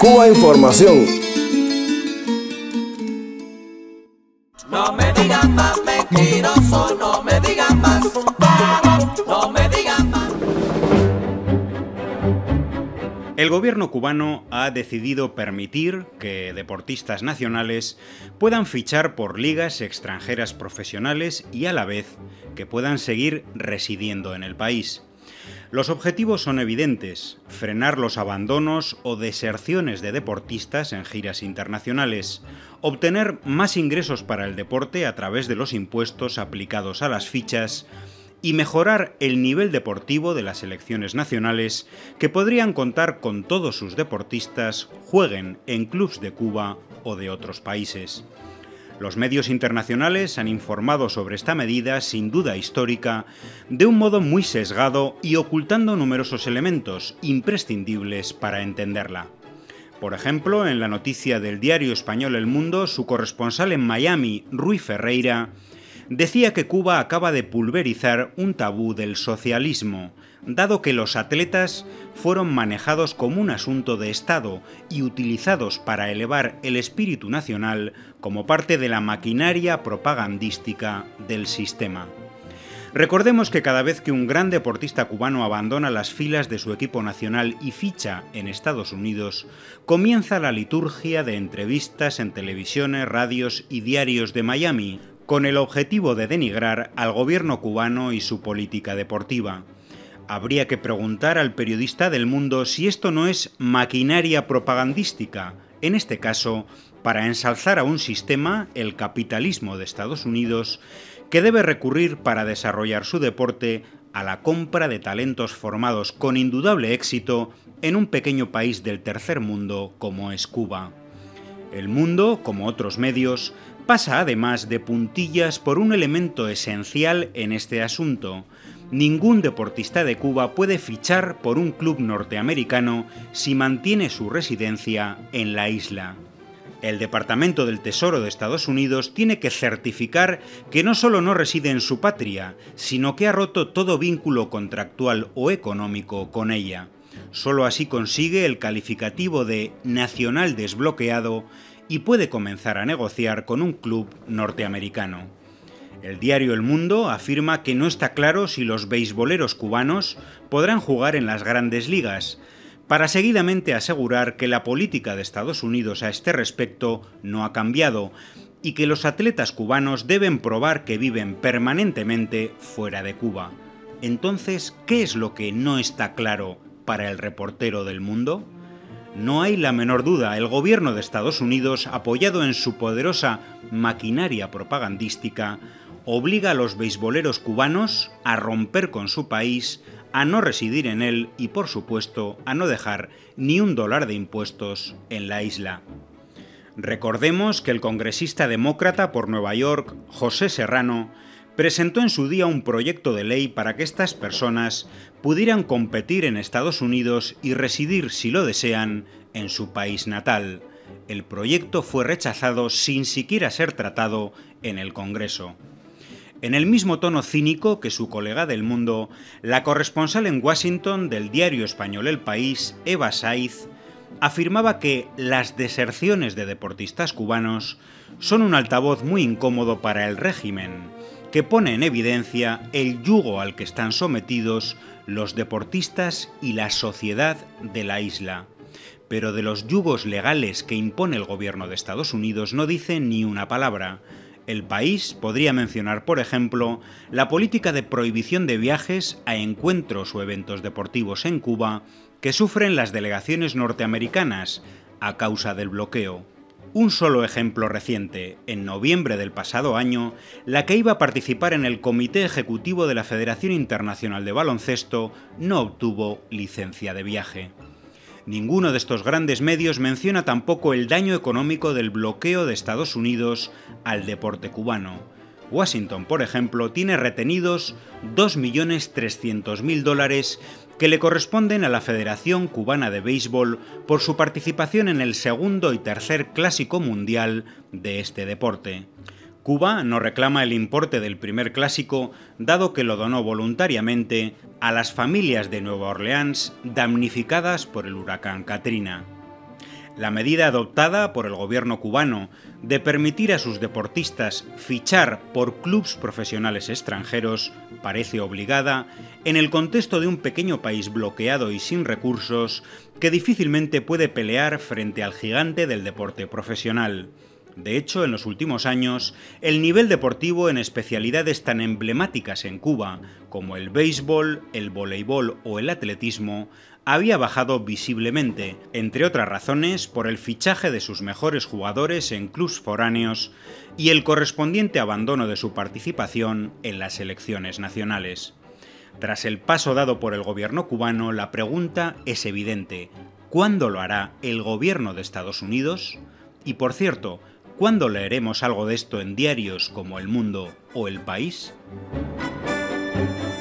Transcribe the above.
Cuba Información. No me digan más mentiroso, no me digan más, no me digan más. El gobierno cubano ha decidido permitir que deportistas nacionales puedan fichar por ligas extranjeras profesionales y a la vez que puedan seguir residiendo en el país. Los objetivos son evidentes: frenar los abandonos o deserciones de deportistas en giras internacionales, obtener más ingresos para el deporte a través de los impuestos aplicados a las fichas y mejorar el nivel deportivo de las selecciones nacionales que podrían contar con todos sus deportistas, jueguen en clubes de Cuba o de otros países. Los medios internacionales han informado sobre esta medida, sin duda histórica, de un modo muy sesgado y ocultando numerosos elementos imprescindibles para entenderla. Por ejemplo, en la noticia del diario español El Mundo, su corresponsal en Miami, Rui Ferreira, decía que Cuba acaba de pulverizar un tabú del socialismo, dado que los atletas fueron manejados como un asunto de Estado y utilizados para elevar el espíritu nacional como parte de la maquinaria propagandística del sistema. Recordemos que cada vez que un gran deportista cubano abandona las filas de su equipo nacional y ficha en Estados Unidos, comienza la liturgia de entrevistas en televisiones, radios y diarios de Miami, con el objetivo de denigrar al gobierno cubano y su política deportiva. Habría que preguntar al periodista del Mundo si esto no es maquinaria propagandística, en este caso, para ensalzar a un sistema, el capitalismo de Estados Unidos, que debe recurrir para desarrollar su deporte a la compra de talentos formados con indudable éxito en un pequeño país del tercer mundo como es Cuba. El Mundo, como otros medios, pasa además de puntillas por un elemento esencial en este asunto. Ningún deportista de Cuba puede fichar por un club norteamericano si mantiene su residencia en la isla. El Departamento del Tesoro de Estados Unidos tiene que certificar que no solo no reside en su patria, sino que ha roto todo vínculo contractual o económico con ella. Solo así consigue el calificativo de nacional desbloqueado y puede comenzar a negociar con un club norteamericano. El diario El Mundo afirma que no está claro si los beisboleros cubanos podrán jugar en las grandes ligas, para seguidamente asegurar que la política de Estados Unidos a este respecto no ha cambiado y que los atletas cubanos deben probar que viven permanentemente fuera de Cuba. Entonces, ¿qué es lo que no está claro para el reportero del Mundo? No hay la menor duda, el gobierno de Estados Unidos, apoyado en su poderosa maquinaria propagandística, obliga a los beisboleros cubanos a romper con su país, a no residir en él y, por supuesto, a no dejar ni $1 de impuestos en la isla. Recordemos que el congresista demócrata por Nueva York, José Serrano, presentó en su día un proyecto de ley para que estas personas pudieran competir en Estados Unidos y residir, si lo desean, en su país natal. El proyecto fue rechazado sin siquiera ser tratado en el Congreso. En el mismo tono cínico que su colega del Mundo, la corresponsal en Washington del diario español El País, Eva Saiz, afirmaba que las deserciones de deportistas cubanos son un altavoz muy incómodo para el régimen, que pone en evidencia el yugo al que están sometidos los deportistas y la sociedad de la isla. Pero de los yugos legales que impone el gobierno de Estados Unidos no dice ni una palabra. El País podría mencionar, por ejemplo, la política de prohibición de viajes a encuentros o eventos deportivos en Cuba que sufren las delegaciones norteamericanas a causa del bloqueo. Un solo ejemplo reciente: en noviembre del pasado año, la que iba a participar en el Comité Ejecutivo de la Federación Internacional de Baloncesto no obtuvo licencia de viaje. Ninguno de estos grandes medios menciona tampoco el daño económico del bloqueo de Estados Unidos al deporte cubano. Washington, por ejemplo, tiene retenidos $2.300.000 que le corresponden a la Federación Cubana de Béisbol por su participación en el segundo y tercer Clásico Mundial de este deporte. Cuba no reclama el importe del primer clásico, dado que lo donó voluntariamente a las familias de Nueva Orleans damnificadas por el huracán Katrina. La medida adoptada por el gobierno cubano de permitir a sus deportistas fichar por clubes profesionales extranjeros parece obligada en el contexto de un pequeño país bloqueado y sin recursos que difícilmente puede pelear frente al gigante del deporte profesional. De hecho, en los últimos años, el nivel deportivo en especialidades tan emblemáticas en Cuba como el béisbol, el voleibol o el atletismo había bajado visiblemente, entre otras razones por el fichaje de sus mejores jugadores en clubes foráneos y el correspondiente abandono de su participación en las selecciones nacionales. Tras el paso dado por el gobierno cubano, la pregunta es evidente: ¿cuándo lo hará el gobierno de Estados Unidos? Y por cierto, ¿cuándo leeremos algo de esto en diarios como El Mundo o El País?